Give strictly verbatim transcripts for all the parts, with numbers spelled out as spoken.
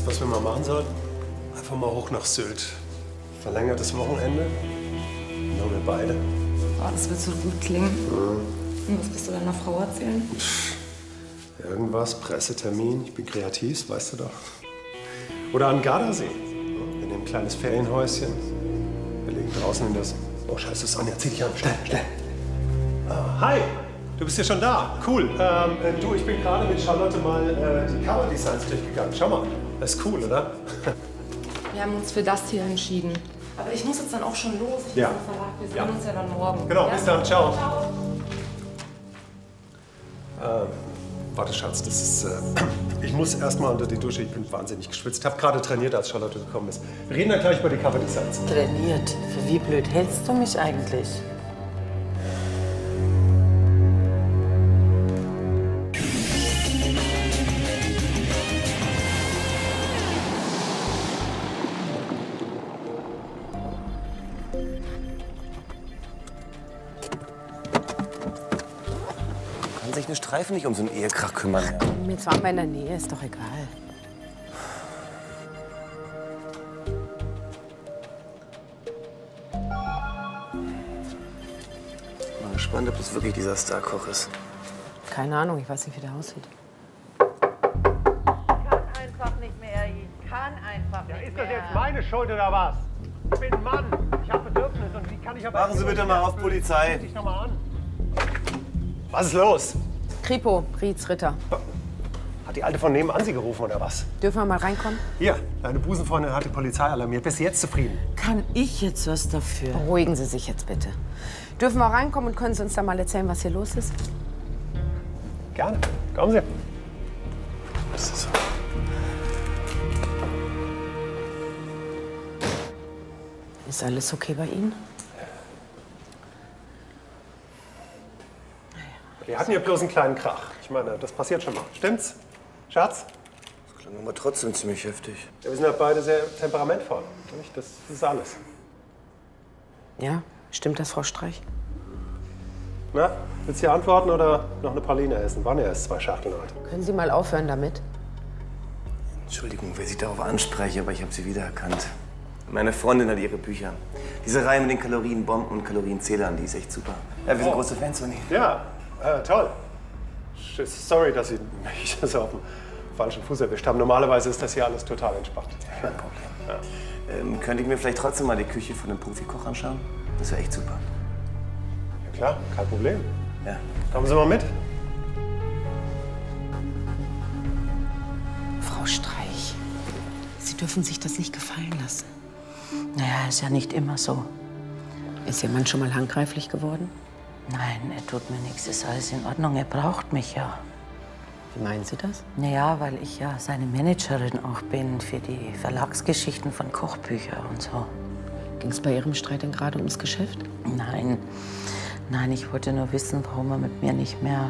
Weißt du, was wir mal machen sollten? Einfach mal hoch nach Sylt. Verlängertes Wochenende. Nur wir beide. Oh, das wird so gut klingen. Mhm. Und was wirst du deiner Frau erzählen? Pff, irgendwas, Pressetermin. Ich bin kreativ, weißt du doch. Oder an Gardasee. Wir nehmen ein kleines Ferienhäuschen. Wir legen draußen in das... Oh, scheiße, Sonja, zieh dich an. Schnell, schnell. Ah, hi, du bist ja schon da. Cool. Ähm, du, ich bin gerade mit Charlotte mal äh, die Cover-Designs durchgegangen. Schau mal, das ist cool, oder? Wir haben uns für das hier entschieden. Aber ich muss jetzt dann auch schon los. Ich Ja. muss zum Verlag. Wir sehen Ja. uns ja dann morgen. Genau, ja? bis dann. Ciao. Ciao. Ähm, warte, Schatz, das ist... Äh, ich muss erst mal unter die Dusche. Ich bin wahnsinnig geschwitzt. Ich habe gerade trainiert, als Charlotte gekommen ist. Wir reden dann gleich über die Cover-Designs. Trainiert? Für wie blöd hältst du mich eigentlich? Kann sich eine Streifen nicht um so einen Ehekrach kümmern. Komm, jetzt waren wir in der Nähe, ist doch egal. Ich bin gespannt, ob das wirklich dieser Starkoch ist. Keine Ahnung, ich weiß nicht, wie der aussieht. Kann einfach nicht mehr, Ihn. Kann einfach Ja, nicht ist mehr. das jetzt meine Schuld oder was? Ich bin ein Mann. Ich habe Bedürfnisse und wie kann ich aber... Machen Sie bitte mal auf Polizei. Ruf dich noch mal an. Was ist los? Kripo, Rietz, Ritter. Hat die Alte von nebenan Sie gerufen, oder was? Dürfen wir mal reinkommen? Hier, deine Busenfreundin hat die Polizei alarmiert. Bist du jetzt zufrieden? Kann ich jetzt was dafür? Beruhigen Sie sich jetzt bitte. Dürfen wir reinkommen und können Sie uns da mal erzählen, was hier los ist? Gerne. Kommen Sie. Was ist das? Ist alles okay bei Ihnen? Wir hatten hier bloß einen kleinen Krach. Ich meine, das passiert schon mal. Stimmt's? Schatz? Das klang aber trotzdem ziemlich heftig. Ja, wir sind ja beide sehr temperamentvoll. Nicht? Das ist alles. Ja, stimmt das, Frau Streich? Na, willst du hier antworten oder noch eine Praline essen? Waren ja erst zwei Schachteln heute. Können Sie mal aufhören damit? Entschuldigung, wer Sie darauf anspreche, aber ich habe Sie wiedererkannt. Meine Freundin hat ihre Bücher. Diese Reihe mit den Kalorienbomben und Kalorienzählern, die ist echt super. Ja, wir sind Oh. große Fans von Ihnen. Ja, äh, toll. Sch- Sorry, dass Sie mich so auf dem falschen Fuß erwischt haben. Normalerweise ist das hier alles total entspannt. Kein Problem. Ja. Ähm, könnte ich mir vielleicht trotzdem mal die Küche von dem Profikoch anschauen? Das wäre echt super. Ja klar, kein Problem. Ja. Kommen Sie mal mit. Frau Streich, Sie dürfen sich das nicht gefallen lassen. Naja, ist ja nicht immer so. Ist Ihr Mann schon mal handgreiflich geworden? Nein, er tut mir nichts. Ist alles in Ordnung. Er braucht mich ja. Wie meinen Sie das? Naja, weil ich ja seine Managerin auch bin für die Verlagsgeschichten von Kochbüchern und so. Ging es bei Ihrem Streit denn gerade ums Geschäft? Nein, nein, ich wollte nur wissen, warum er mit mir nicht mehr...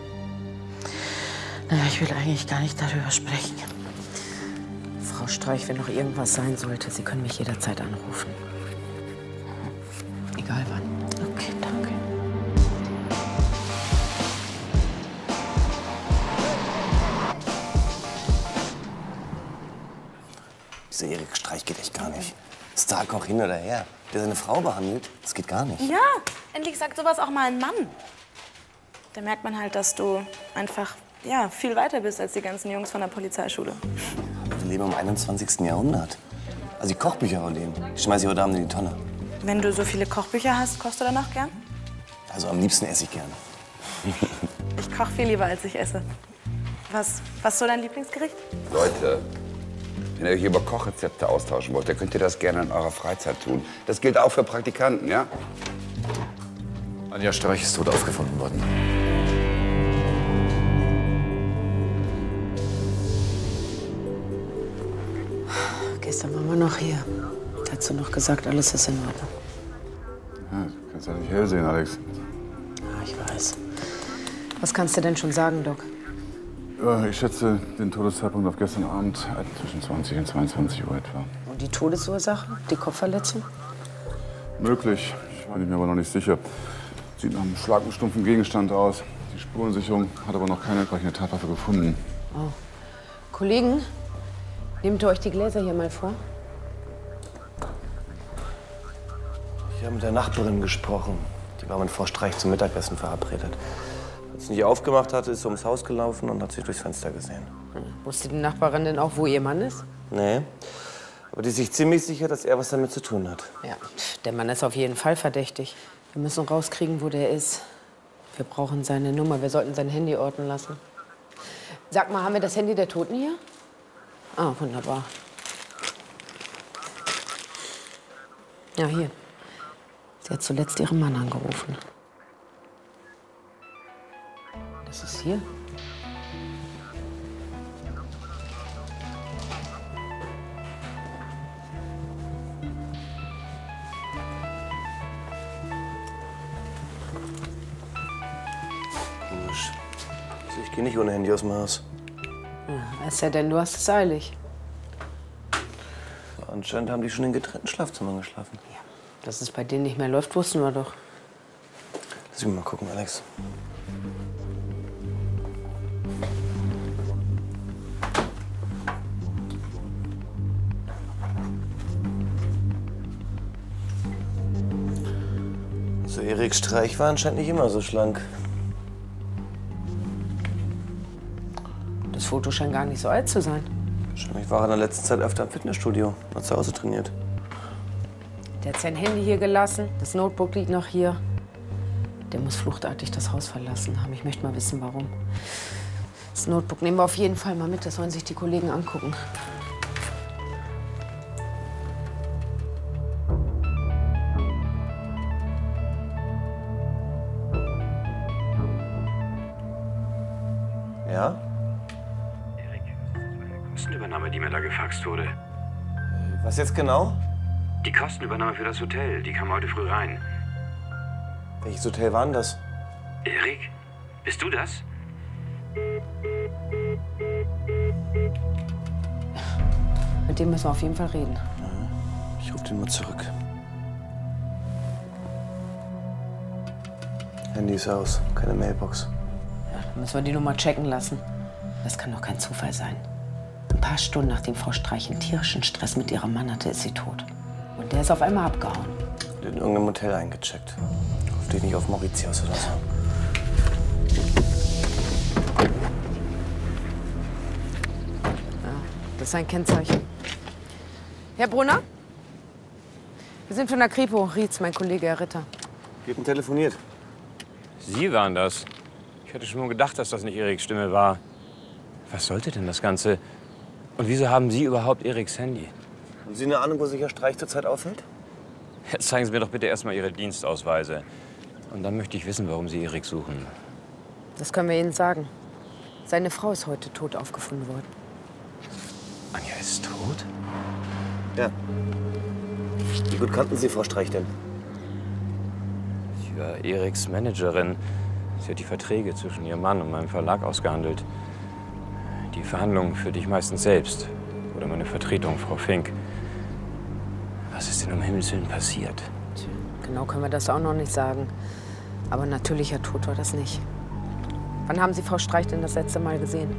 Naja, ich will eigentlich gar nicht darüber sprechen. Frau Streich, wenn noch irgendwas sein sollte, Sie können mich jederzeit anrufen. Egal wann. Okay, danke. Dieser Erik Streich geht echt gar nicht. Starkoch hin oder her. Der seine Frau behandelt, das geht gar nicht. Ja, endlich sagt sowas auch mal ein Mann. Da merkt man halt, dass du einfach ja, viel weiter bist als die ganzen Jungs von der Polizeischule. Wir leben im einundzwanzigsten Jahrhundert. Also die Kochbücher von denen, die schmeiße ich heute Abend in die Tonne. Wenn du so viele Kochbücher hast, kochst du danach gern? Also am liebsten esse ich gern. Ich koche viel lieber, als ich esse. Was, was ist so dein Lieblingsgericht? Leute, wenn ihr euch über Kochrezepte austauschen wollt, dann könnt ihr das gerne in eurer Freizeit tun. Das gilt auch für Praktikanten, ja? Anja Streich ist tot aufgefunden worden. Gestern waren wir noch hier. Dazu noch gesagt, alles ist in Ordnung. Ja, du kannst ja nicht hell sehen, Alex. Ja, ich weiß. Was kannst du denn schon sagen, Doc? Ja, ich schätze den Todeszeitpunkt auf gestern Abend äh, zwischen zwanzig und zweiundzwanzig Uhr etwa. Und die Todesursache? Die Kopfverletzung? Möglich, ich bin mir aber noch nicht sicher. Sieht nach einem Schlag mit stumpfen Gegenstand aus. Die Spurensicherung hat aber noch keine entsprechende Tatwaffe gefunden. Oh. Kollegen, Nehmt ihr euch die Gläser hier mal vor? Ich habe mit der Nachbarin gesprochen. Die war mit Frau Streich zum Mittagessen verabredet. Als sie nicht aufgemacht hatte, ist sie ums Haus gelaufen und hat sie durchs Fenster gesehen. Hm. Wusste die Nachbarin denn auch, wo ihr Mann ist? Nee. Aber die ist sich ziemlich sicher, dass er was damit zu tun hat. Ja, der Mann ist auf jeden Fall verdächtig. Wir müssen rauskriegen, wo der ist. Wir brauchen seine Nummer. Wir sollten sein Handy orten lassen. Sag mal, haben wir das Handy der Toten hier? Ah, wunderbar. Ja, hier. Sie hat zuletzt ihren Mann angerufen. Das ist hier. Komisch. Also ich gehe nicht ohne Handy aus dem Haus. Ja, es sei denn, du hast es eilig. Anscheinend haben die schon in getrennten Schlafzimmern geschlafen. Ja, dass es bei denen nicht mehr läuft, wussten wir doch. Lass mich mal gucken, Alex. So, Erik Streich war anscheinend nicht immer so schlank. Das Foto scheint gar nicht so alt zu sein. Wahrscheinlich war er in der letzten Zeit öfter im Fitnessstudio, hat zu Hause trainiert. Der hat sein Handy hier gelassen, das Notebook liegt noch hier. Der muss fluchtartig das Haus verlassen haben. Ich möchte mal wissen, warum. Das Notebook nehmen wir auf jeden Fall mal mit, das sollen sich die Kollegen angucken. Ja? Kostenübernahme, die mir da gefaxt wurde. Was jetzt genau? Die Kostenübernahme für das Hotel, die kam heute früh rein. Welches Hotel war denn das? Erik, bist du das? Mit dem müssen wir auf jeden Fall reden. Ich rufe den mal zurück. Handy ist aus, keine Mailbox. Ja, dann müssen wir die Nummer checken lassen. Das kann doch kein Zufall sein. Ein paar Stunden nachdem Frau Streich einen tierischen Stress mit ihrem Mann hatte, ist sie tot. Und der ist auf einmal abgehauen. Der hat in irgendeinem Hotel eingecheckt. Hoffentlich nicht auf Mauritius oder so. Ja, das ist ein Kennzeichen. Herr Brunner? Wir sind von der Kripo. Rietz, mein Kollege, Herr Ritter. Wir haben telefoniert. Sie waren das. Ich hätte schon gedacht, dass das nicht Eriks Stimme war. Was sollte denn das Ganze? Und wieso haben Sie überhaupt Eriks Handy? Haben Sie eine Ahnung, wo sich Herr Streich zurzeit aufhält? Jetzt zeigen Sie mir doch bitte erstmal Ihre Dienstausweise. Und dann möchte ich wissen, warum Sie Erik suchen. Das können wir Ihnen sagen. Seine Frau ist heute tot aufgefunden worden. Anja ist tot? Ja. Wie gut kannten Sie Frau Streich denn? Sie war Eriks Managerin. Sie hat die Verträge zwischen ihrem Mann und meinem Verlag ausgehandelt. Die Verhandlungen führte ich meistens selbst. Oder meine Vertretung, Frau Fink. Was ist denn um Himmels Willen passiert? Tja, genau können wir das auch noch nicht sagen. Aber natürlicher Tod war das nicht. Wann haben Sie Frau Streich denn das letzte Mal gesehen?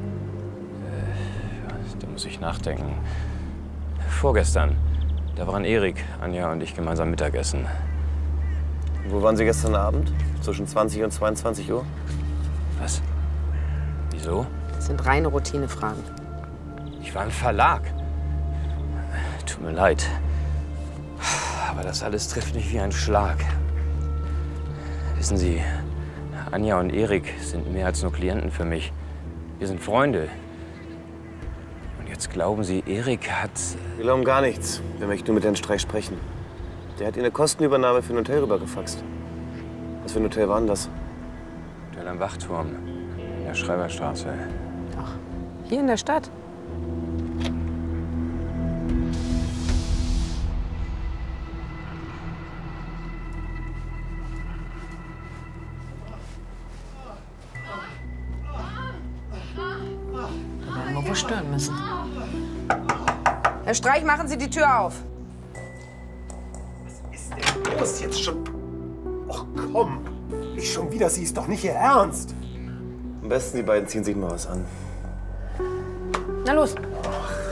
Äh, da muss ich nachdenken. Vorgestern. Da waren Erik, Anja und ich gemeinsam Mittagessen. Wo waren Sie gestern Abend? Zwischen zwanzig und zweiundzwanzig Uhr? Was? Wieso? Das sind reine Routinefragen. Ich war im Verlag. Tut mir leid. Aber das alles trifft mich wie ein Schlag. Wissen Sie, Anja und Erik sind mehr als nur Klienten für mich. Wir sind Freunde. Und jetzt glauben Sie, Erik hat... Wir glauben gar nichts. Wir möchten nur mit Herrn Streich sprechen. Der hat Ihnen eine Kostenübernahme für ein Hotel rübergefaxt. Was für ein Hotel war denn das? Hotel am Wachturm in der Schreiberstraße. Ach, hier in der Stadt? Da werden wir wohl stören müssen. Herr Streich, machen Sie die Tür auf. Was ist denn los jetzt schon? Och komm, nicht schon wieder, sie ist doch nicht Ihr Ernst. Am besten, die beiden ziehen sich mal was an. Na los. Ach.